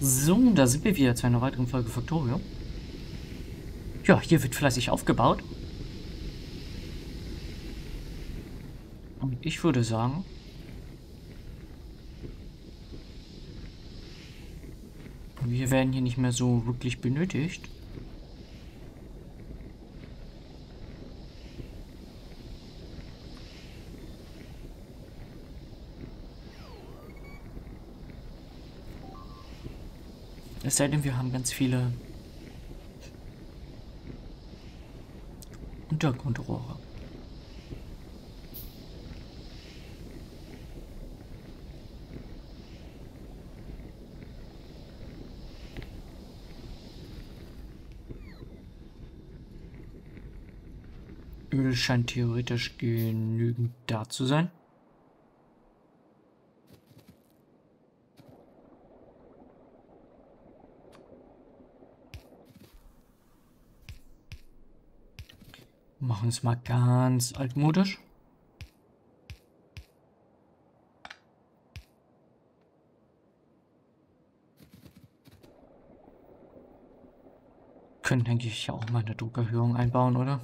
So, da sind wir wieder zu einer weiteren Folge Factorio. Ja, hier wird fleißig aufgebaut. Und ich würde sagen, wir werden hier nicht mehr so wirklich benötigt. Es sei denn, wir haben ganz viele Untergrundrohre. Öl scheint theoretisch genügend da zu sein. Machen es mal ganz altmodisch. Können, denke ich, ja auch mal eine Druckerhöhung einbauen, oder?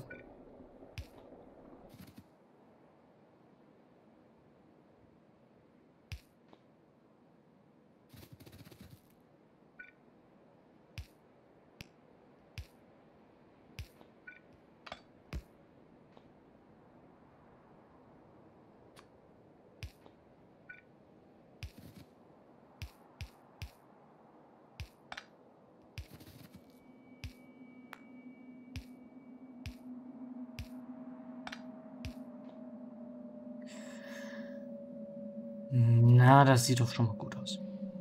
Na, das sieht doch schon mal gut aus.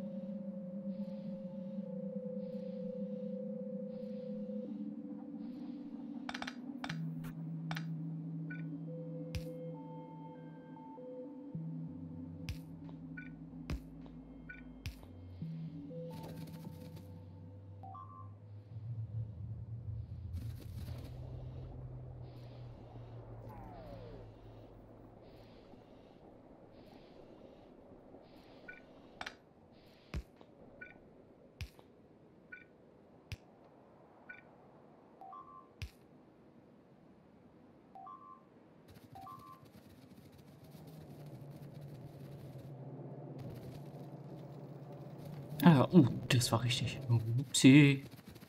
Ah, das war richtig. Upsi.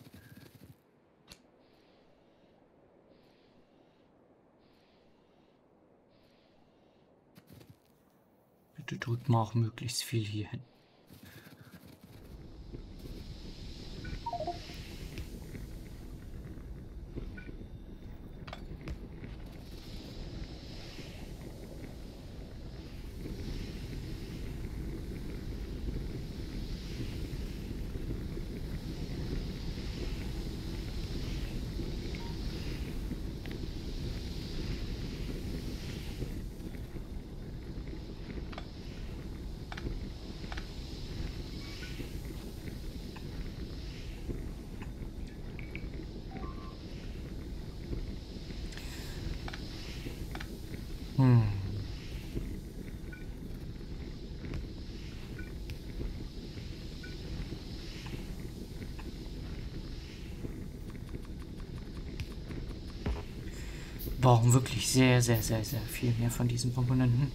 Bitte drückt mal auch möglichst viel hier hin. Hm. Brauchen wirklich sehr, sehr, sehr, sehr viel mehr von diesen Komponenten.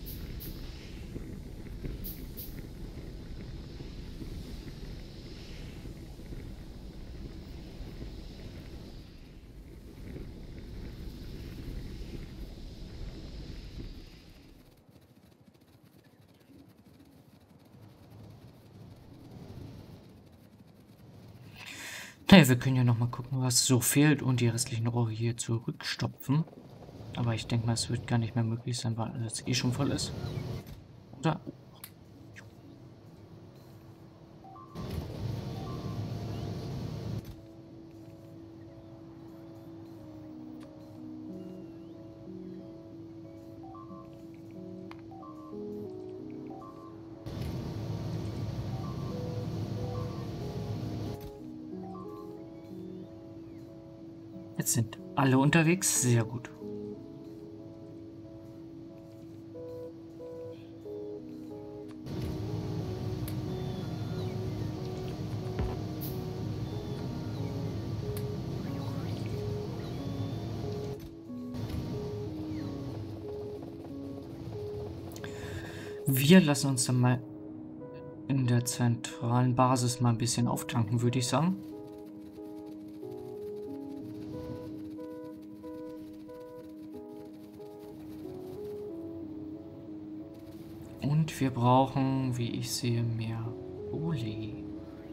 Naja, wir können ja noch mal gucken, was so fehlt und die restlichen Rohre hier zurückstopfen. Aber ich denke mal, es wird gar nicht mehr möglich sein, weil alles eh schon voll ist. Oder? Jetzt sind alle unterwegs. Sehr gut. Wir lassen uns dann mal in der zentralen Basis mal ein bisschen auftanken, würde ich sagen. Und wir brauchen, wie ich sehe, mehr Oli.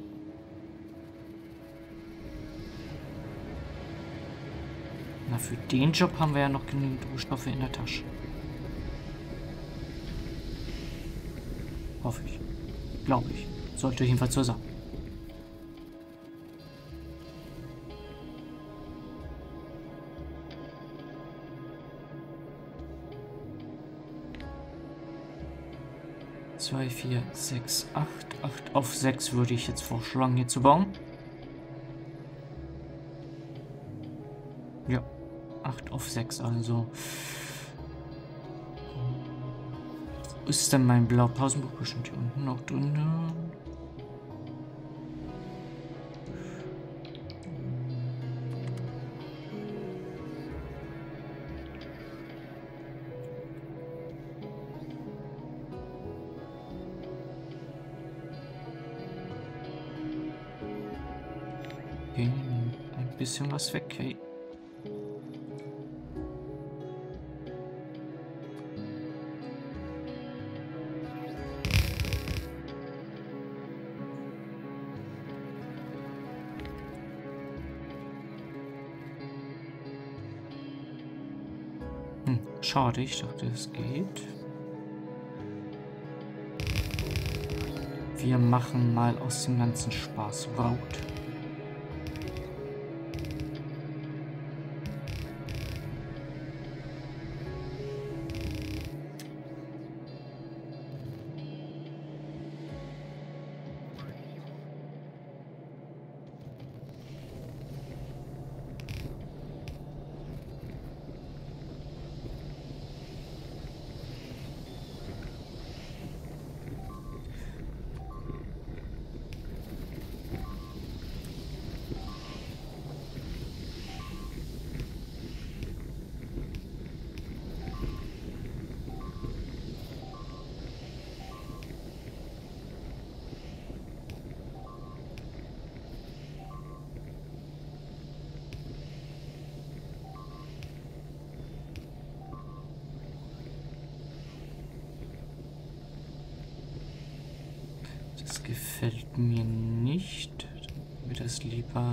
Na, für den Job haben wir ja noch genügend Rohstoffe in der Tasche. Hoffe ich. Glaube ich. Sollte jedenfalls so sein. Zwei, vier, sechs, acht. 8 auf 6 würde ich jetzt vorschlagen, hier zu bauen. Ja, 8 auf 6, also. Wo ist denn mein Blaupausenbuch? Bestimmt hier unten noch drin. Okay, ein bisschen was weg, hey. Schade, ich dachte, es geht. Wir machen mal aus dem ganzen Spaß Route. Das gefällt mir nicht. Dann wird das lieber.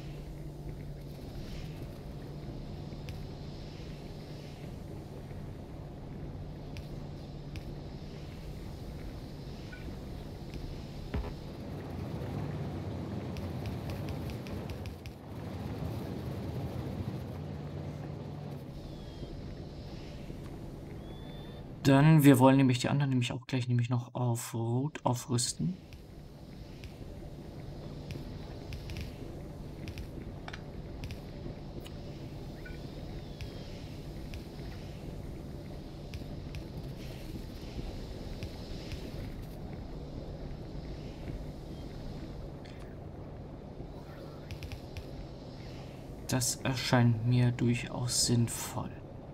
Dann, wir wollen nämlich die anderen nämlich auch gleich nämlich noch auf Rot aufrüsten. Das erscheint mir durchaus sinnvoll.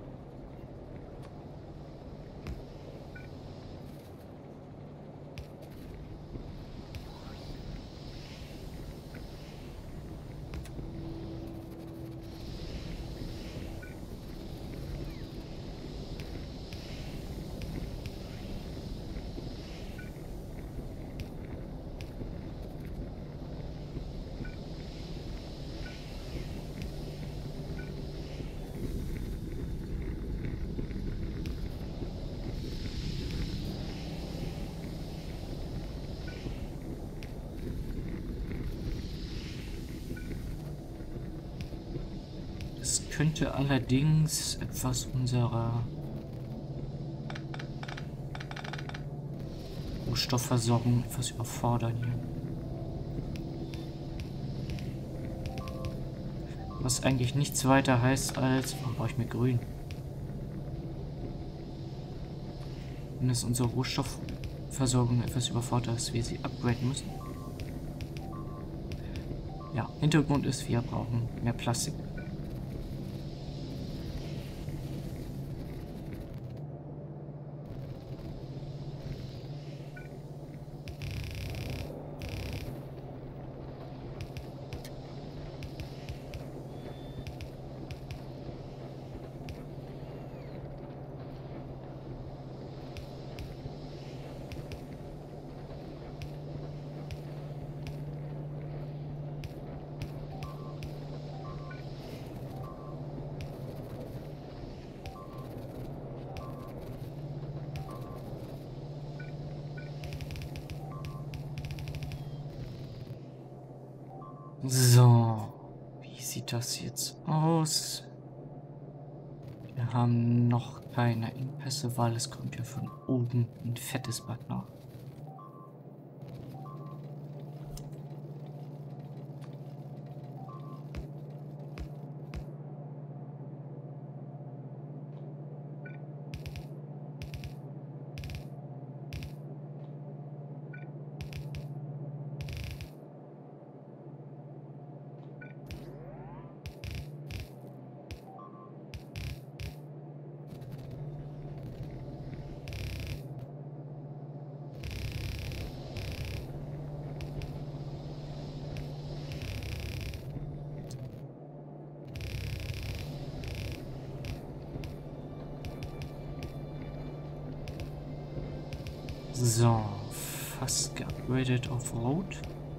Das könnte allerdings etwas unserer Rohstoffversorgung etwas überfordern hier. Was eigentlich nichts weiter heißt als, warum brauche ich mir grün? Wenn es unsere Rohstoffversorgung etwas überfordert ist, wir sie upgraden müssen. Ja, Hintergrund ist, wir brauchen mehr Plastik. So, wie sieht das jetzt aus? Wir haben noch keine Engpässe, weil es kommt ja von oben ein fettes Bad nach. So, fast geupgradet auf Rot.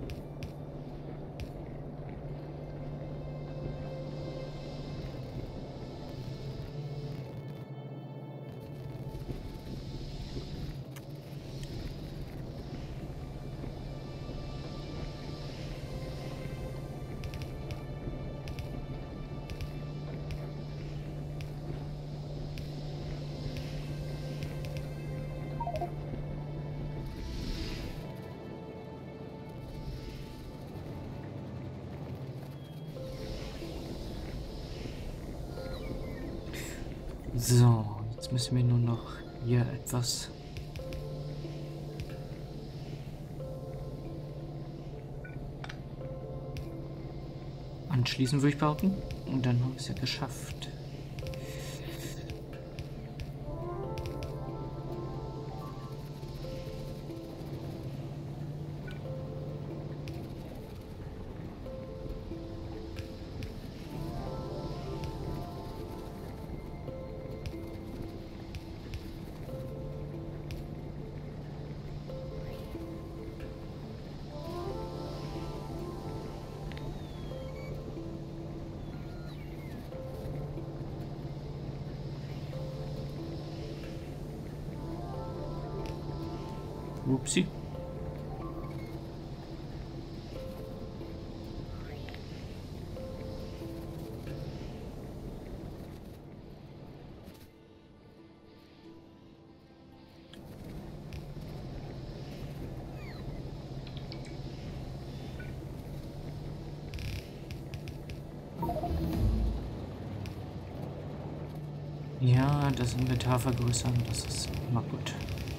So, jetzt müssen wir nur noch hier etwas anschließen, würde ich behaupten. Und dann haben wir es ja geschafft. Upsi. Ja, das Inventar vergrößern, das ist immer gut.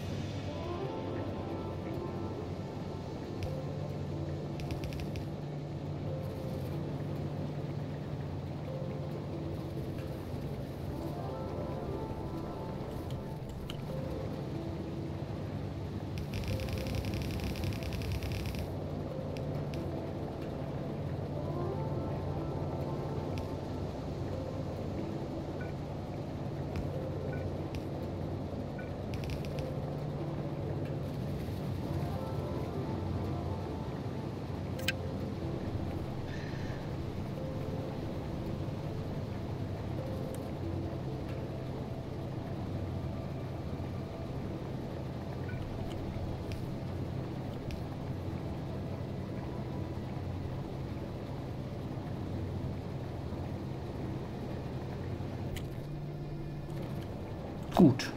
Gut.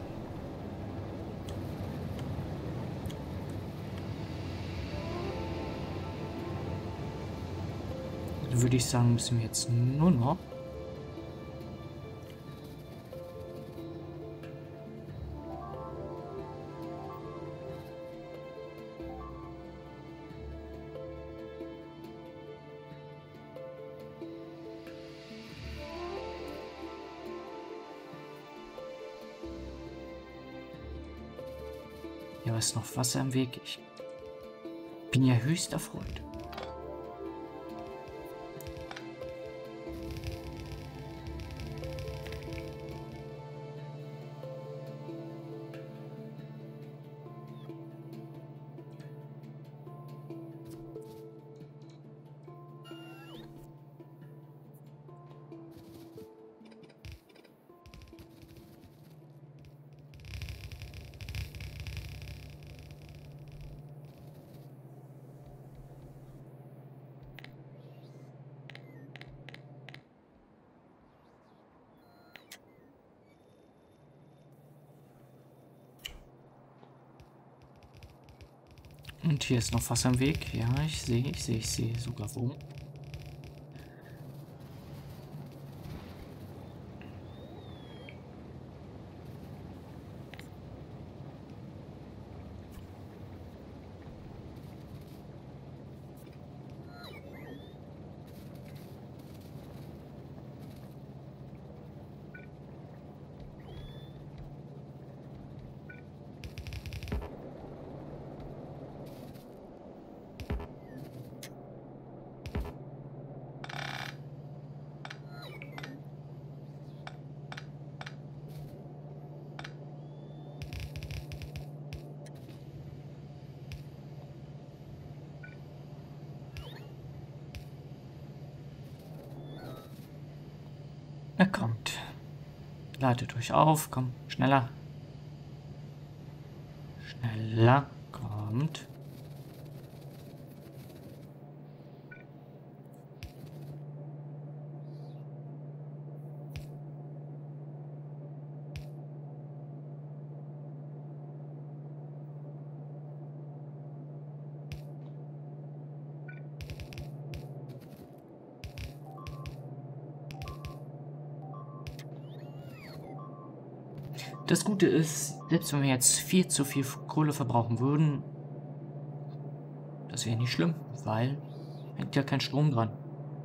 Dann würde ich sagen, müssen wir jetzt nur noch ja, ist noch Wasser im Weg. Ich bin ja höchst erfreut. Und hier ist noch was am Weg. Ja, ich sehe sogar wo. Na kommt. Ladet euch auf. Komm, schneller. Schneller. Kommt. Das Gute ist, selbst wenn wir jetzt viel zu viel Kohle verbrauchen würden, das wäre nicht schlimm, weil hängt ja kein Strom dran.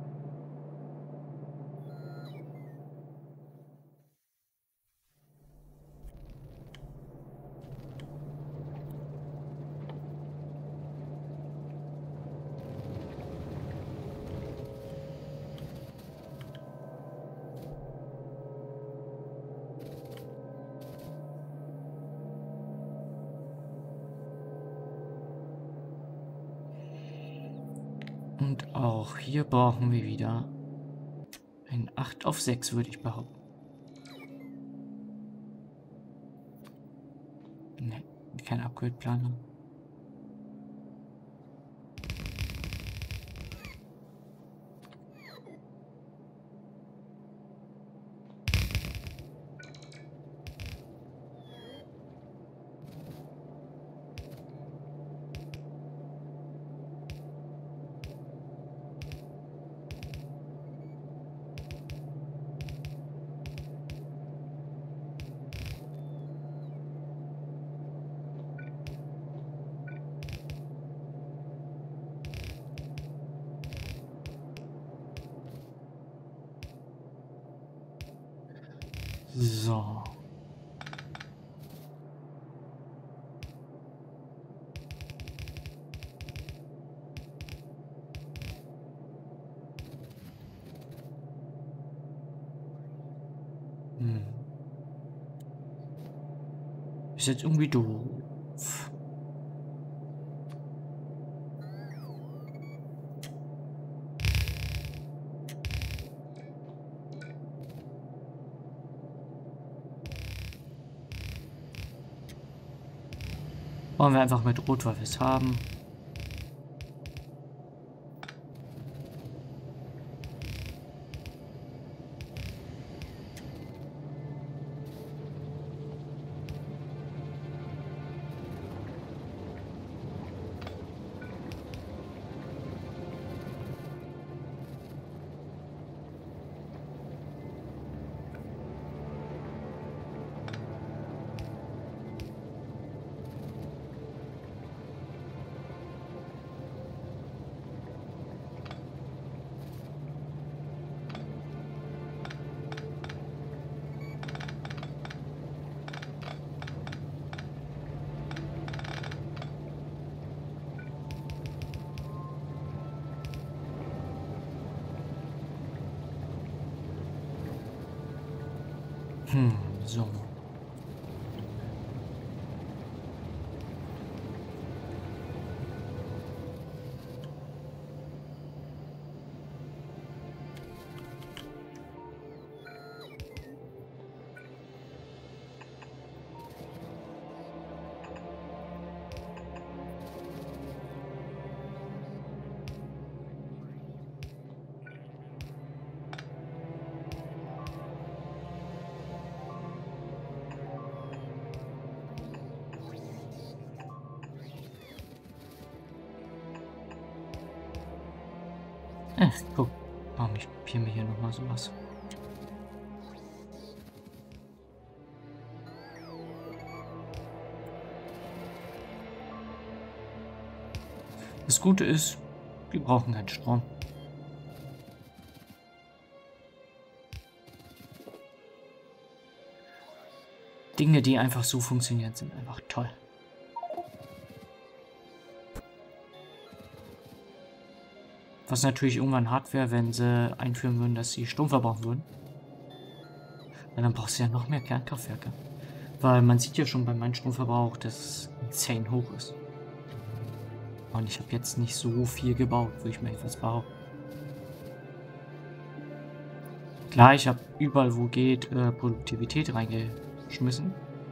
Und auch hier brauchen wir wieder ein 8 auf 6, würde ich behaupten. Ne, kein Upgrade-Planer. So. Hm. Ist jetzt irgendwie doof. Wollen wir einfach mit Rot, weil wir es haben. So. Guck. Komm, ich kopiere mir hier nochmal sowas. Das Gute ist, wir brauchen keinen Strom. Dinge, die einfach so funktionieren, sind einfach toll. Was natürlich irgendwann hart wäre, wenn sie einführen würden, dass sie Strom verbrauchen würden. Weil dann brauchst du ja noch mehr Kernkraftwerke. Weil man sieht ja schon bei meinem Stromverbrauch, dass es insane hoch ist. Und ich habe jetzt nicht so viel gebaut, würde ich mir etwas behaupten. Klar, ich habe überall, wo geht, Produktivität reingeschmissen.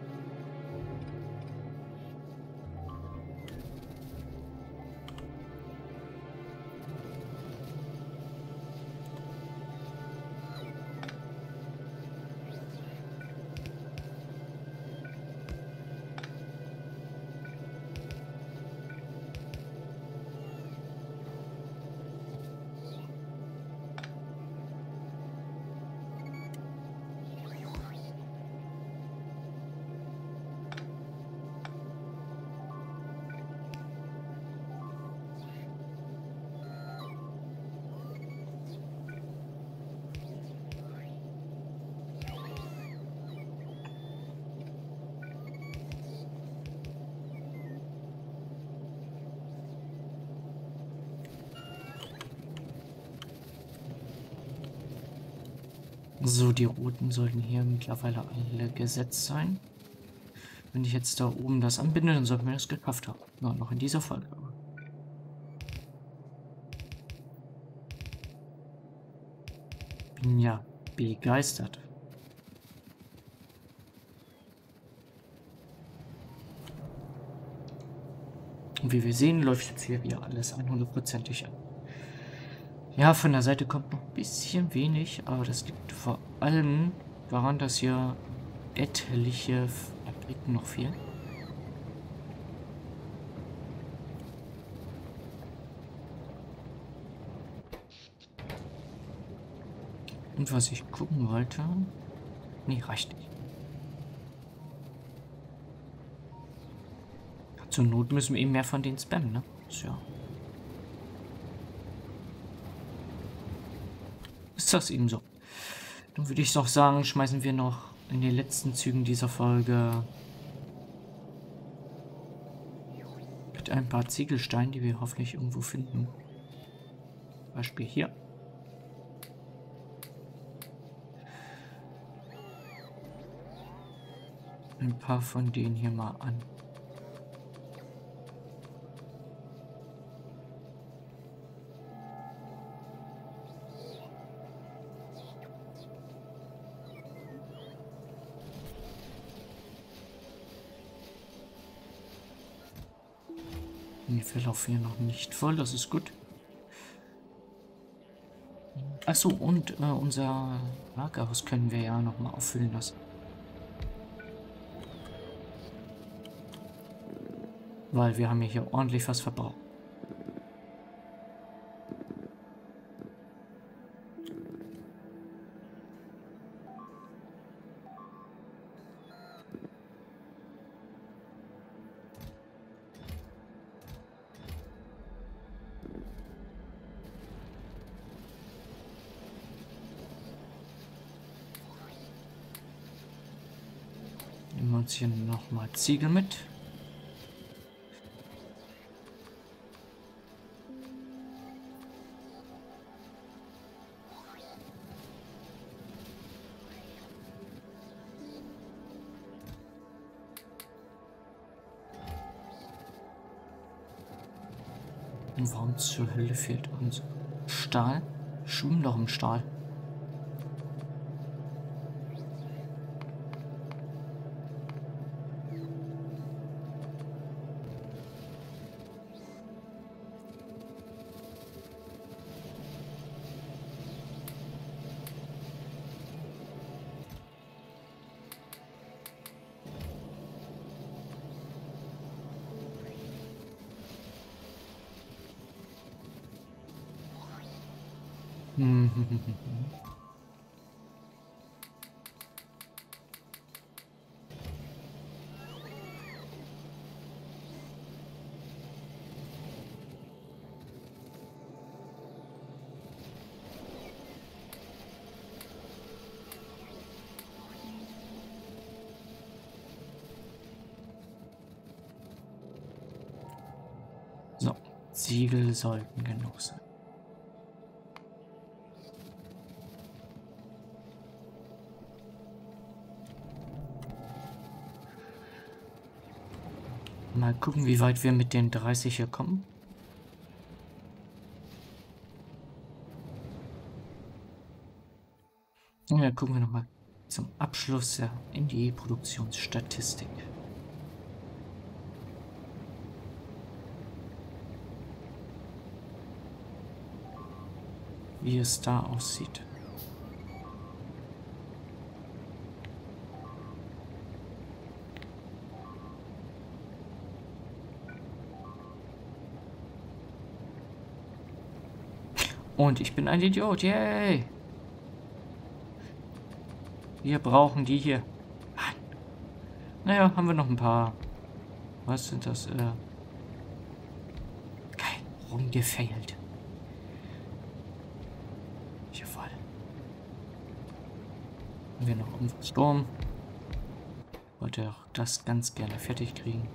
So, die Routen sollten hier mittlerweile alle gesetzt sein. Wenn ich jetzt da oben das anbinde, dann sollten wir das geschafft haben. Ja, noch in dieser Folge. Bin ja begeistert. Und wie wir sehen, läuft jetzt hier wieder alles 100%ig an. Ja, von der Seite kommt noch ein bisschen wenig, aber das liegt vor allem daran, dass hier etliche Fabriken noch fehlen. Und was ich gucken wollte... Nee, reicht nicht. Zur Not müssen wir eben mehr von denen spammen, ne? Tja. Ist das eben so. Dann würde ich doch sagen, schmeißen wir noch in den letzten Zügen dieser Folge mit ein paar Ziegelsteinen, die wir hoffentlich irgendwo finden. Beispiel hier. Ein paar von denen hier mal an. Die verlaufen hier noch nicht voll, das ist gut. Achso, und unser Lagerhaus können wir ja noch mal auffüllen lassen. Weil wir haben ja hier ordentlich was verbraucht. Nehmen wir uns hier nochmal Ziegel mit. Und warum zur Hölle fehlt uns Stahl? Schwimmen doch im Stahl. So, Siegel sollten genug sein. Mal gucken, wie weit wir mit den 30 hier kommen. Und dann gucken wir nochmal zum Abschluss in die Produktionsstatistik. Wie es da aussieht. Und ich bin ein Idiot, yay! Wir brauchen die hier. Mann. Naja, haben wir noch ein paar. Was sind das? Geil, rumgefailt. Jawohl. Haben wir noch einen Sturm? Wollte auch das ganz gerne fertig kriegen.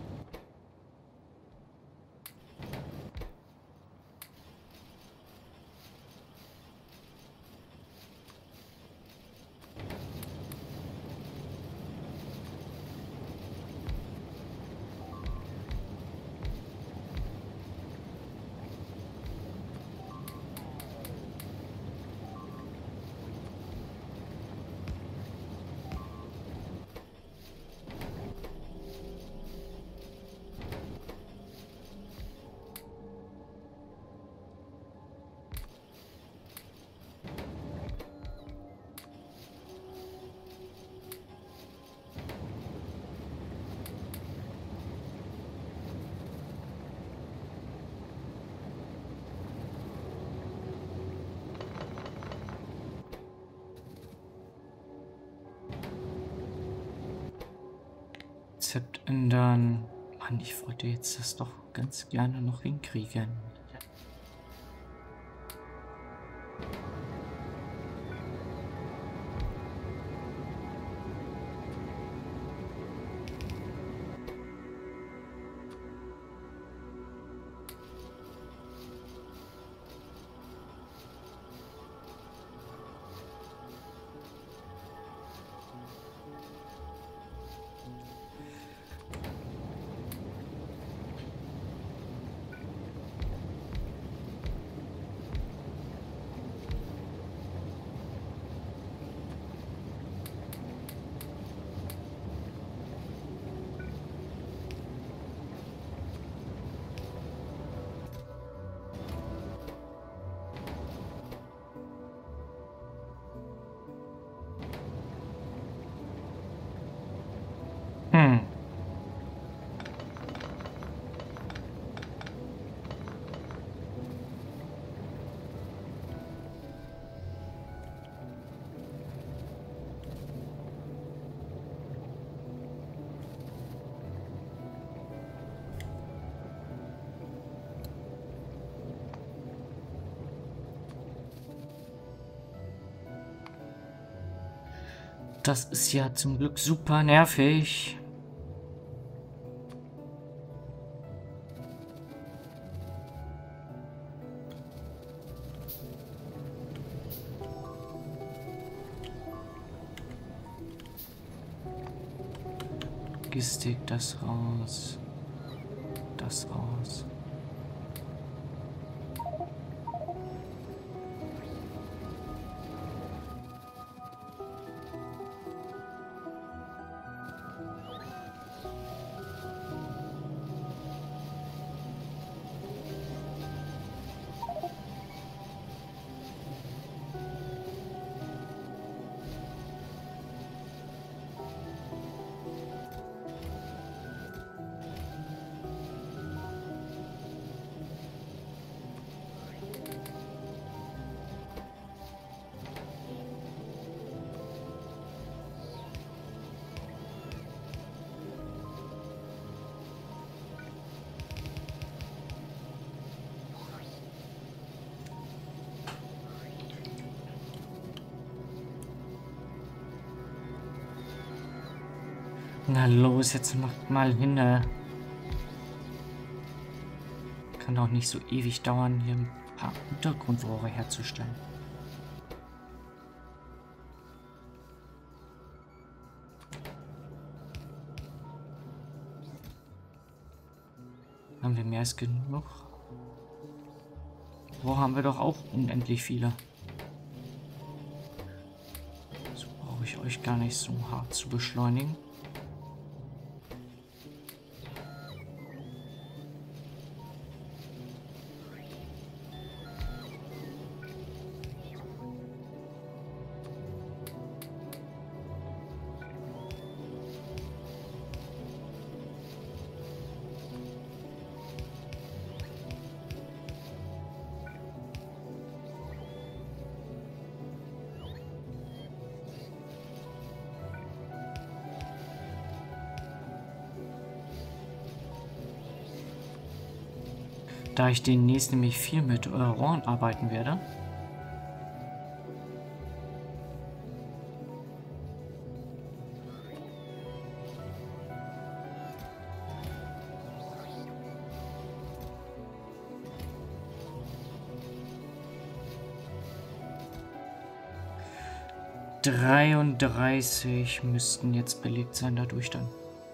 Rezept ändern. Mann, ich wollte jetzt das doch ganz gerne noch hinkriegen. Hm. Das ist ja zum Glück super nervig. Logistik, das raus. Das raus. Na los, jetzt macht mal hin. Kann doch nicht so ewig dauern, hier ein paar Untergrundrohre herzustellen. Haben wir mehr als genug? Wo haben wir doch auch unendlich viele. So brauche ich euch gar nicht so hart zu beschleunigen. Da ich demnächst nämlich viel mit Rohren arbeiten werde. ...33 müssten jetzt belegt sein dadurch dann.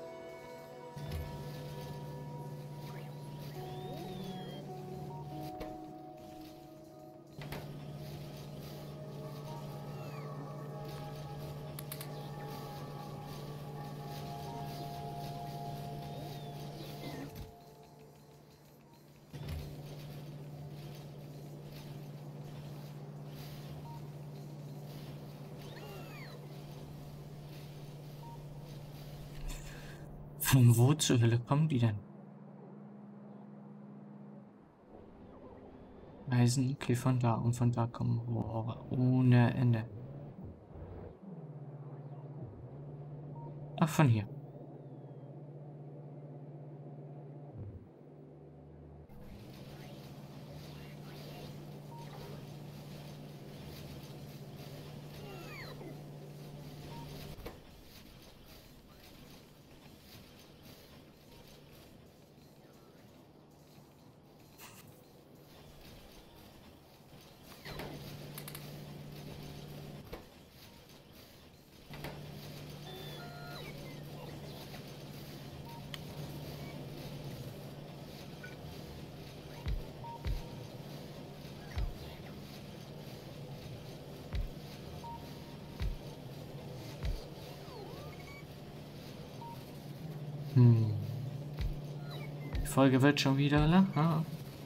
Von wo zur Hölle kommen die denn? Eisen, okay, von da und von da kommen Rohre ohne Ende. Ach, von hier. Die Folge wird schon wieder lang.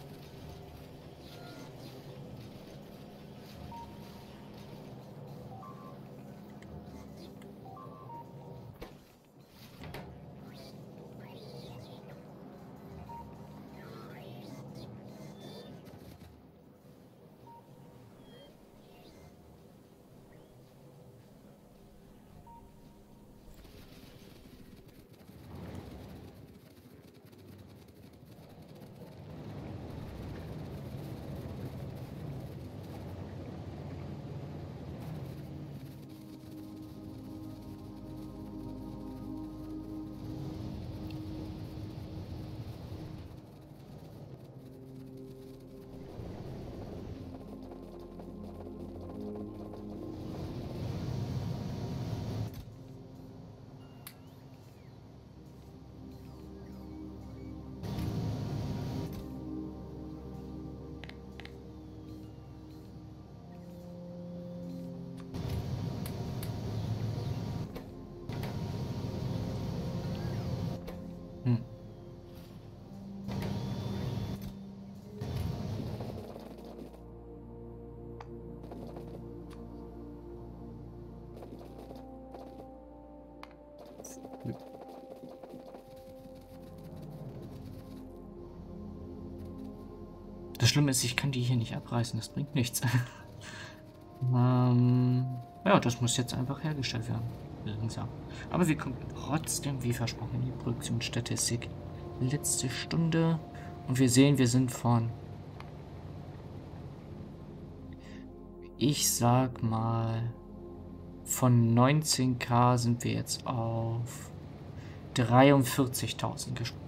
Das Schlimme ist, ich kann die hier nicht abreißen. Das bringt nichts. Ja, das muss jetzt einfach hergestellt werden. Langsam. Aber wir kommen trotzdem, wie versprochen, in die Produktionsstatistik. Letzte Stunde. Und wir sehen, wir sind von... Ich sag mal... Von 19.000 sind wir jetzt auf 43.000 gesprochen.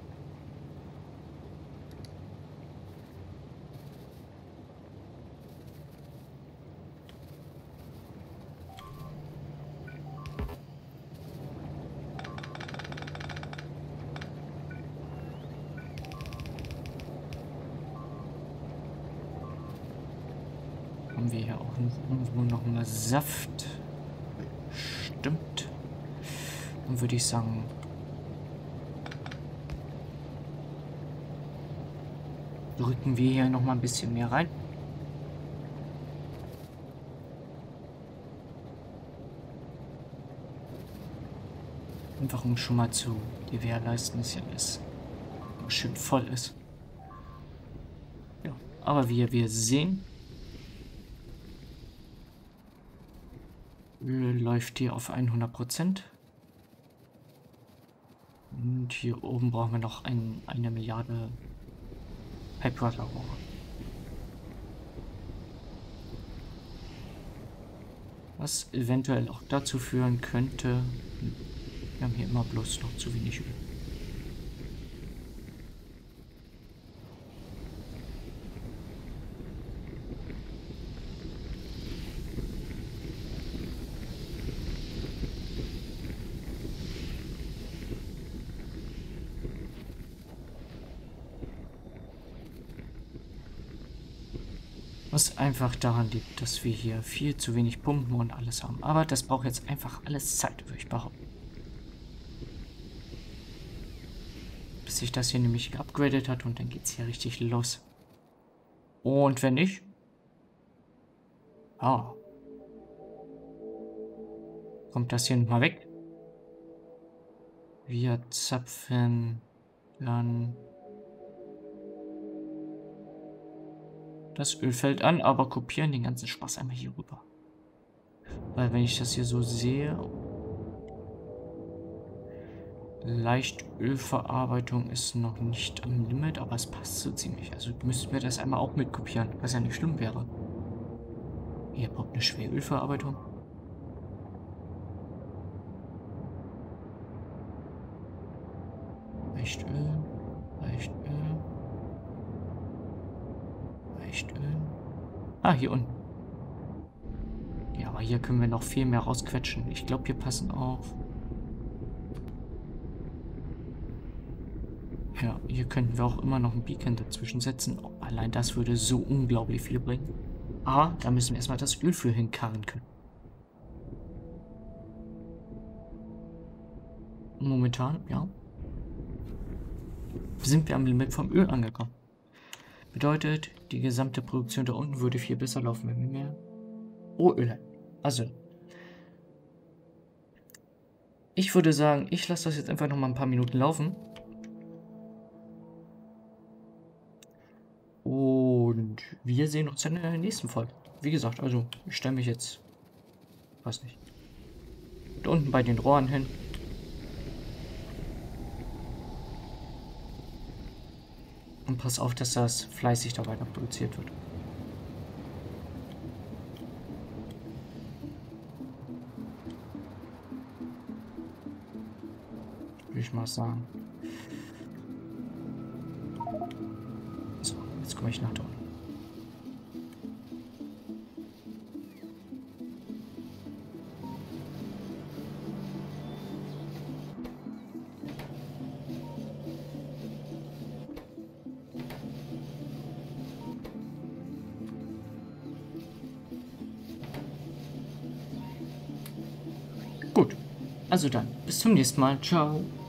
Haben wir hier auch irgendwo noch mal Saft? Stimmt. Dann würde ich sagen, drücken wir hier noch mal ein bisschen mehr rein. Einfach um schon mal zu gewährleisten, dass ja alles schön voll ist. Ja, aber wie wir sehen, Öl läuft hier auf 100%. Und hier oben brauchen wir noch eine Milliarde Pipewater-Rohre. Was eventuell auch dazu führen könnte, wir haben hier immer bloß noch zu wenig Öl. Was einfach daran liegt, dass wir hier viel zu wenig Pumpen und alles haben. Aber das braucht jetzt einfach alles Zeit, würde ich behaupten. Bis sich das hier nämlich geupgradet hat und dann geht es hier richtig los. Und wenn nicht? Ah. Kommt das hier nochmal weg? Wir zapfen dann das Ölfeld an, aber kopieren den ganzen Spaß einmal hier rüber. Weil wenn ich das hier so sehe, leicht Ölverarbeitung ist noch nicht am Limit, aber es passt so ziemlich. Also müssten wir das einmal auch mit kopieren, was ja nicht schlimm wäre. Ihr braucht eine Schwerölverarbeitung. Leicht Öl, leicht Öl. Ah, hier unten. Ja, aber hier können wir noch viel mehr rausquetschen. Ich glaube, hier passen auch. Ja, hier könnten wir auch immer noch ein Beacon dazwischen setzen. Oh, allein das würde so unglaublich viel bringen. Aber da müssen wir erstmal das Öl für hinkarren können. Momentan, ja, sind wir am Limit vom Öl angekommen. Bedeutet, die gesamte Produktion da unten würde viel besser laufen, wenn wir mehr Rohöl hätten. Also, ich würde sagen, ich lasse das jetzt einfach noch mal ein paar Minuten laufen. Und wir sehen uns dann in der nächsten Folge. Wie gesagt, also, ich stelle mich jetzt, weiß nicht, da unten bei den Rohren hin. Und pass auf, dass das fleißig da weiter produziert wird. Würde ich mal sagen. So, jetzt komme ich nach da unten. Gut, also dann, bis zum nächsten Mal. Ciao.